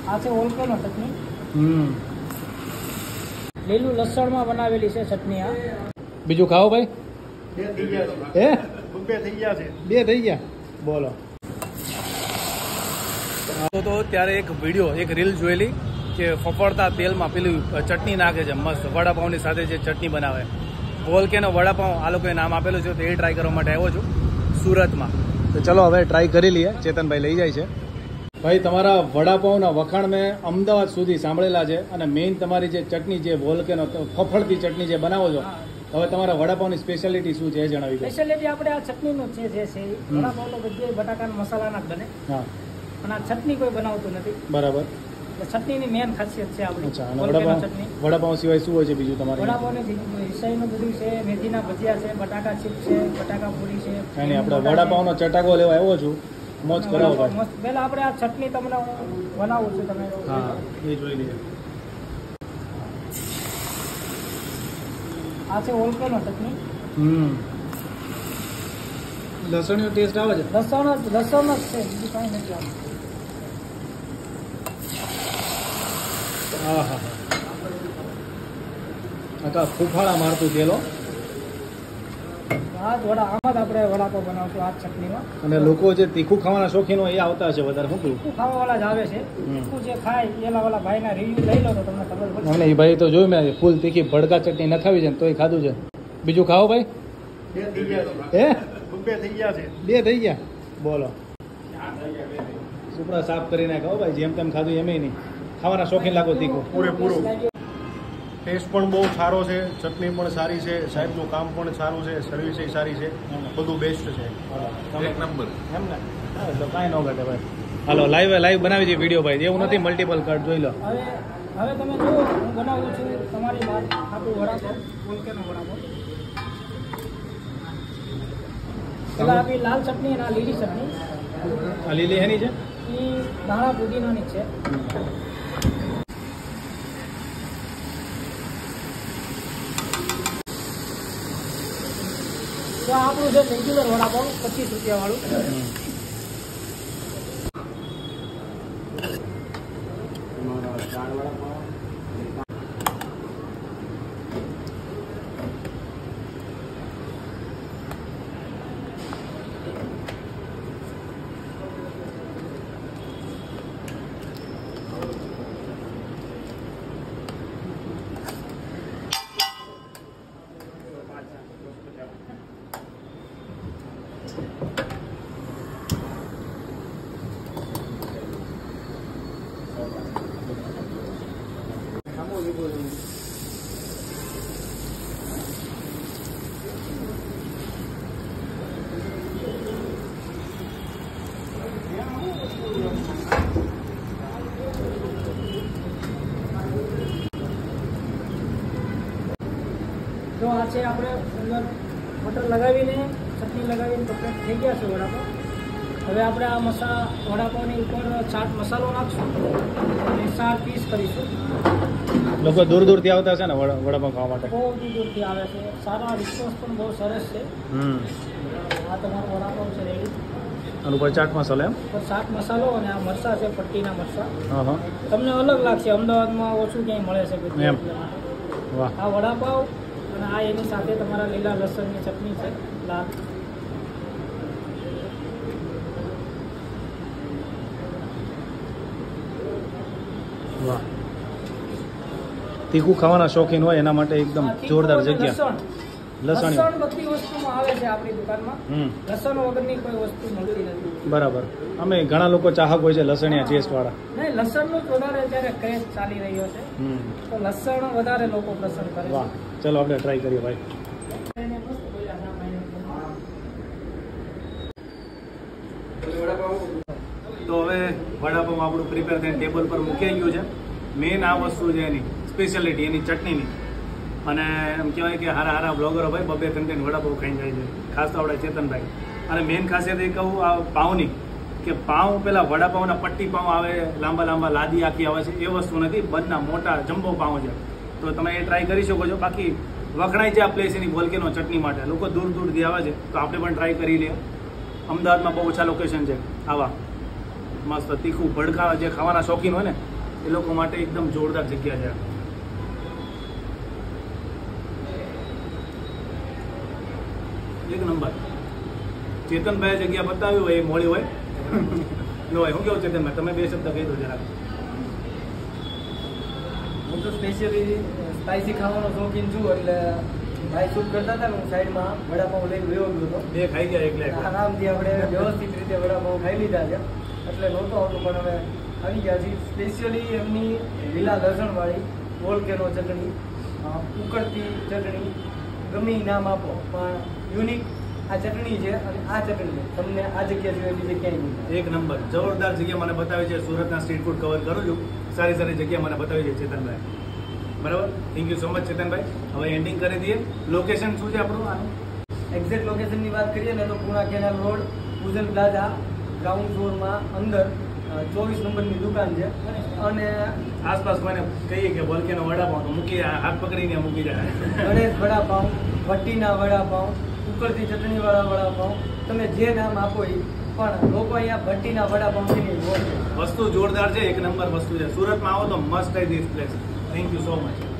આ છે ઓલકેનો ચટણી. લીલું લસણમાં બનાવેલી છે ચટણી. આ બીજું ખાઓ ભાઈ. બે થઈ ગયા છે. બે થઈ ગયા. બોલો. તો ત્યારે એક વિડીયો, એક રીલ જોયેલી કે ફફડતા તેલમાં પેલી ચટણી નાખે છે મસ્ત, વડાપાઉંની સાથે જે ચટણી બનાવે. વોલ્કેનો વડાપાઉં આ લોકોએ નામ આપેલું છે, તો એ ટ્રાય કરવા માટે આવ્યો છું સુરતમાં. તો ચલો હવે ટ્રાય કરી લઈએ. ચેતનભાઈ લઈ જાય છે. ભાઈ તમારા વડાપાઉંના વખાણ મેં અમદાવાદ સુધી સાંભળેલા છે, અને મેઇન તમારી જે ચટણી, જે વોલ્કેનો ફફડતી ચટણી જે બનાવો છો, હવે તમારા વડાપાઉંની સ્પેશિયાલિટી શું છે એ જણાવી દો. સ્પેશિયાલિટી આપણે આ ચટણીનું છે જે છે વડાપાઉં તો બધી બટાકાના મસાલાના જ બને. હા. અને આ ચટણી કોઈ બનાવતું નથી. બરાબર. ચટણીની મેન ખાસિયત છે આપણી. ચટણી. વડાપાઉં સિવાય શું હોય છે બીજું તમારે? વડાપાઉંની હિસાઈનું બધું છે, મેથીના ભજીયા છે, બટાકા ચીપ છે, બટાકા પૂરી છે. અને આપણે વડાપાઉંનો ચટાકો લેવા આવ્યો છું. મોજ કરાવો ભાઈ. પહેલા આપણે આ ચટણી તમને બનાવું છું, તમે હા એ જોઈ લઈએ. આ છે ઓલકેનો ચટણી. લસણનો ટેસ્ટ આવે છે. લસણ જ છે, બીજું કાંઈ નથી આવતું. હા હા હા. ફૂફાળા મારતું તેલો. આમાં જ આપણે વડાપાવ બનાવશું આ ચટણીમાં. અને લોકો જે તીખું ખાવાના શોખીન હોય એ આવતા છે વધારે. શું તીખું ખાવાવાળા જ આવે છે. તીખું જે ખાય એલા વાળા ભાઈના રિવ્યુ લઈ લો તો તમને ખબર પડે. અને એ ભાઈ તો જોયું મેં, ફૂલ તીખી ભડકા ચટણી નખાવી છે ને તોય ખાધું છે. બીજું ખાઓ ભાઈ. બે થઈ ગયા છે. બે થઈ ગયા. બોલો. સુપડા સાફ કરીને ખાઓ ભાઈ, જેમ તેમ ખાધું એમ નહીં. ખાવાના શોખીન લાગો તીખું. પૂરેપૂરું. ટેસ્ટ પણ બહુ સારો છે, ચટણી પણ સારી છે, સાહેબનું કામ પણ સારું છે, સર્વિસ સારી છે, બધું બેસ્ટ છે. એક નંબર. એમ ને તો કાંઈ ન ઘટે ભાઈ. હાલો લાઈવ બનાવી દઈએ વિડીયો ભાઈ. એવું નથી મલ્ટિપલ કટ જોઈ લો. હવે તમે જુઓ, હું બનાવું છું તમારી વાત આપણું વડાપાવ, ઓલકેનો વડાપાવ. પેલા આપી લાલ ચટણી અને આ લીલી ચટણી. આ લીલી એની છે, એ ધાણા પુદીનાની છે. તો આપણું છે રેગ્યુલર વડાપાવ 25 રૂપિયા વાળું. તો આ છે આપણે અંદર બટર લગાવીને ચટણી લગાવીને કમ્પ્લીટ થઈ ગયા છે વડાપાવ. હવે આપણે આ વડાપાવની ઉપર ચાટ મસાલો નાખશું અને 7 પીસ કરીશું. લોકો દૂર દૂરથી આવતા છે ને વડાપાવ ખાવા માટે. બહુ દૂરથી આવે છે. સારા રિસ્પોન્સ પણ બહુ સરસ છે. આ તમારો વડાપાવ છે રેડી. અને ઉપર ચાટ મસાલો. એમ ચાટ મસાલો અને આ મરચા છે, પટ્ટીના મરચા. હા. તમને અલગ લાગશે, અમદાવાદમાં ઓછું ક્યાંય મળે છે. એમ. વાહ. આ વડાપાવ અને આ એની સાથે તમારા લીલા લસણની ચટણી છે લાલ. વાહ. તીખું ખાવાના શોખીન હોય એના માટે એકદમ જોરદાર જગ્યા. લસણ બધી વસ્તુમાં આવે છે આપણી દુકાનમાં. લસણ વગરની કોઈ વસ્તુ મળતી નથી. બરાબર. અમે ઘણા લોકો ચાહક હોય છે લસણિયા ટેસ્ટ વાળા. નહીં, લસણનું જ વધારે અત્યારે ક્રેઝ ચાલી રહ્યો છે, તો લસણ વધારે લોકો પસંદ કરે. વાહ. ચલો આપણે ટ્રાય કરીએ ભાઈ. તો હવે વડાપાઉં આપણું પ્રિપેર થઈને ટેબલ પર મૂકી ગયું છે. મેઇન આ વસ્તુ છે એની સ્પેશિયાલિટી, એની ચટણીની. અને એમ કહેવાય કે હારા બ્લોગરો ભાઈ 2-3 વડાપાઉં ખાઈને જાય છે, ખાસ તો આપણે ચેતનભાઈ. અને મેઇન ખાસિયત એ કહું આ પાઉંની, કે પાઉં પેલા વડાપાઉંના પટ્ટી પાઉં આવે, લાંબા લાદી આખી આવે છે, એ વસ્તુ નથી. બંધના મોટા જમ્બો પાઉં છે. તો તમે એ ટ્રાય કરી શકો છો. બાકી વખણાય છે આ પ્લેસ એની વોલ્કેનો ચટણી માટે. લોકો દૂર દૂરથી આવે છે, તો આપણે પણ ટ્રાય કરી લઈએ. અમદાવાદમાં બહુ ઓછા લોકેશન છે આવા મસ્ત તીખું ભડકા જે ખાવાના શોખીન હોય ને એ લોકો માટે એકદમ જોરદાર જગ્યા છે. એક નંબર. ચેતનભાઈ જગ્યા બતાવી હોય એ મોડી હોય ન હોય. હું કેવું ચેતનભાઈ, તમે 2 શબ્દ કહી દો જરાક. હું તો સ્પેશિયલી સ્પાઇસી ખાવાનો શોખીન છું, એટલે ભાઈ શૂટ કરતા હતા ને હું સાઈડમાં વડાપાઉં લઈને વયો ગયો હતો. 2 ખાઈ ગયા એકલે. આરામથી આપણે વ્યવસ્થિત રીતે વડાપાઉં ખાઈ લીધા છે, એટલે નહોતો આવતું પણ હવે આવી ગયા છે. સ્પેશિયલી એમની લીલા લસણવાળી વોલ્કેનો ચટણી, ઉકળતી ચટણી, ગમે ઈ નામ આપો પણ યુનિક આ ચટણી છે. અને આ ચટણી તમને આ જગ્યા સિવાય બીજે ક્યાંય નહીં. એક નંબર જોરદાર જગ્યા મને બતાવી છે. સુરતના સ્ટ્રીટ ફૂડ કવર કરું છું. સારી સારી જગ્યા મને બતાવી છે ચેતનભાઈ. બરાબર, thank you so much Chetanbhai. હવે એન્ડિંગ કરી દઈએ. લોકેશન શું છે આપણું આનું? એક્ઝેક્ટ લોકેશનની વાત કરીએ ને તો Puna canal road, Pujan plaza, ground ફ્લોરમાં અંદર 24 નંબરની દુકાન છે. અને આસપાસ કોઈને કહીએ કે વોલ્કેનો વડાપાઉં તો મૂકી હાથ પકડીને મૂકી જાય. ગણેશ વડાપાઉં, ભટ્ટીના વડાપાઉં, ઉકળતી ચટણીવાળા વડાપાઉં, તમે જે નામ આપો એ, પણ લોકો અહીંયા ભટ્ટીના વડાપાઉંથી નહીં બોલે. વસ્તુ જોરદાર છે. એક નંબર વસ્તુ છે. સુરતમાં આવો તો must try this place. Thank you so much.